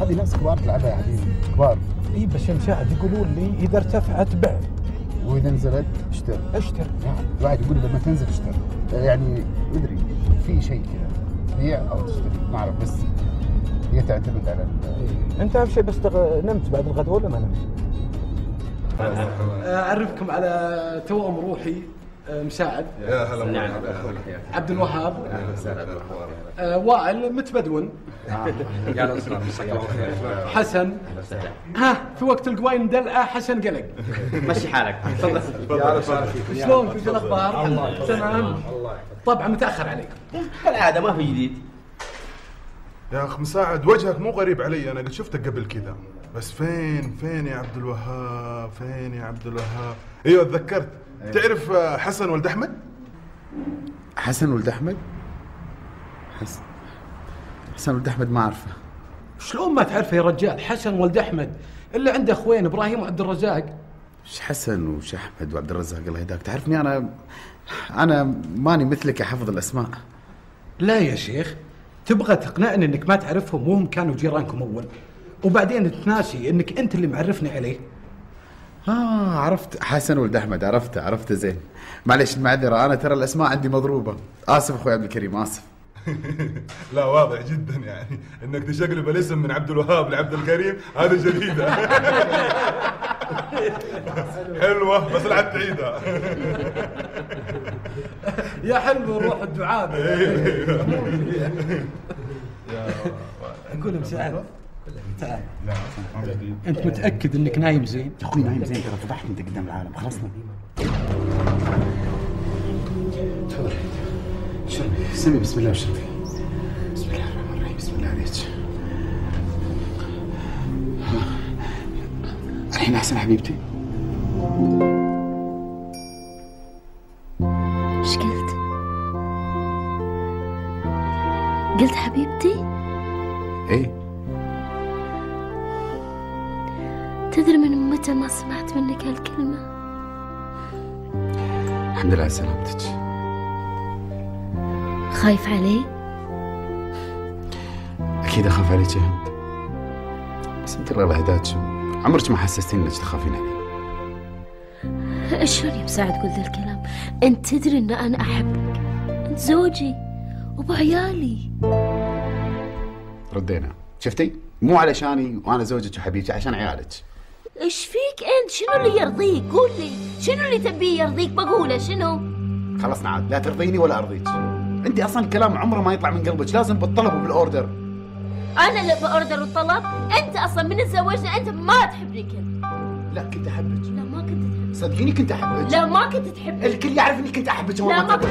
خلي ناس كبار تلعبها يا حبيبي، كبار. اي بس يا مساعد يقولون لي اذا ارتفعت بع واذا نزلت اشتر. نعم، الواحد يقول لما تنزل اشتر، يعني مدري في شيء كذا بيع او تشتري، ما اعرف، بس هي تعتمد على انت اهم شيء بس نمت بعد الغداء ولا ما نمت؟ اعرفكم على توأم روحي مساعد. يا هلا والله. عبد الوهاب. وائل متبدون. يا نصر مساك الله خير. حسن. ها في وقت القواي ندلعه حسن قلق. مشي حالك. تفضل. شلونكم؟ شو الاخبار؟ تمام. طبعا متاخر عليكم. كالعاده ما في جديد. يا اخ مساعد، وجهك مو غريب علي، انا قد شفتك قبل كذا، بس فين يا عبد الوهاب؟ فين يا عبد الوهاب؟ ايوه تذكرت. تعرف حسن ولد احمد؟ حسن ولد احمد؟ حسن ولد احمد ما اعرفه. شلون ما تعرفه يا رجال؟ حسن ولد احمد اللي عنده اخوين ابراهيم وعبد الرزاق. ايش حسن وش احمد وعبد الرزاق الله يهداك؟ تعرفني انا ماني مثلك احفظ الاسماء. لا يا شيخ، تبغى تقنعني انك ما تعرفهم وهم كانوا جيرانكم اول، وبعدين تناسي انك انت اللي معرفني عليه. عرفت حسن ولد احمد، عرفته زين. معليش المعذره، انا ترى الاسماء عندي مضروبه. اسف اخوي عبد الكريم، اسف. لا واضح جدا يعني انك تشقلب الاسم من عبد الوهاب لعبد الكريم، هذا جديده. حلوه بس لا تعيدها. يا حلو روح الدعاء. اقول مساعد تعال. انت متاكد انك نايم زين؟ يا اخوي نايم زين، ترى فضحت انت قدام العالم. خلصنا. تفضل اشربي، سمي بسم الله واشربي. بسم الله الرحمن الرحيم. بسم الله عليك. الحين احسن حبيبتي؟ ايش قلت؟ قلت حبيبتي؟ ايه. تدري من متى ما سمعت منك هالكلمة؟ الحمد لله على سلامتك. خايف علي؟ اكيد اخاف عليك يا هند، بس انت الله يهداك عمرك ما حسستين انك تخافين علي. شلون يا مساعد تقول ذا الكلام؟ انت تدري ان انا احبك، انت زوجي وبعيالي. ردينا، شفتي؟ مو علشاني وانا زوجك وحبيبتي، عشان عيالك. ايش فيك انت؟ شنو اللي يرضيك؟ قول لي شنو اللي تبيه يرضيك بقوله. شنو؟ خلصنا عاد، لا ترضيني ولا ارضيك. انت اصلا الكلام عمره ما يطلع من قلبك، لازم بالطلب وبالاوردر. انا اللي باوردر والطلب؟ انت اصلا من تزوجنا انت ما تحبني كنت. لا كنت احبك. لا ما كنت تحبني. صدقيني كنت احبك. لا ما كنت تحبني. الكل يعرف اني كنت احبك. لا ما كنت.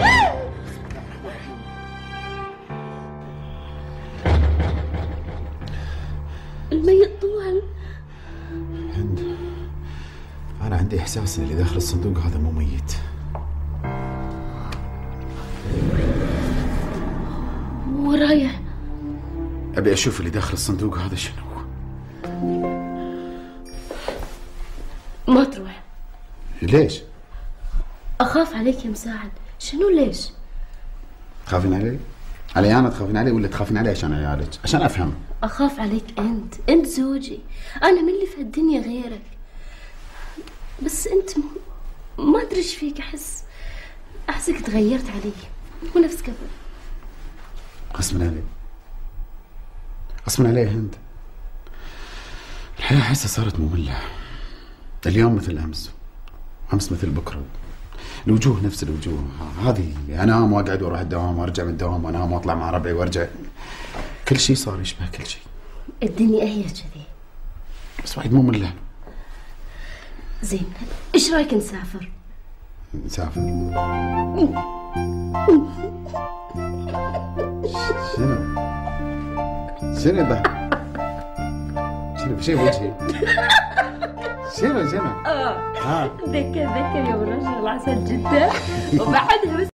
الميت طوال. هند، انا عندي احساس ان اللي داخل الصندوق هذا مو ميت. ورايح ابي اشوف اللي داخل الصندوق هذا شنو. ما تروح. ليش؟ اخاف عليك يا مساعد. شنو ليش؟ تخافين علي؟ علي انا تخافين علي ولا تخافين علي عشان عيالك؟ عشان افهم. اخاف عليك انت زوجي. انا من اللي في الدنيا غيرك؟ بس انت ما ادري ايش فيك. احسك تغيرت علي، مو نفس قبل. غصبا علي، غصبا علي يا هند. الحياة احسها صارت مملة. اليوم مثل امس، امس مثل بكره. الوجوه نفس الوجوه هذه. انام واقعد واروح الدوام وارجع من الدوام وانام واطلع مع ربعي وارجع. كل شيء صار يشبه كل شيء. الدنيا هي كذي، بس وايد مملة. زين ايش رايك نسافر؟ نسافر؟ شنو ذا؟ شنو بشي بوجهي؟ شنو؟ ذكر يوم الرجل العسل جدا وبعدها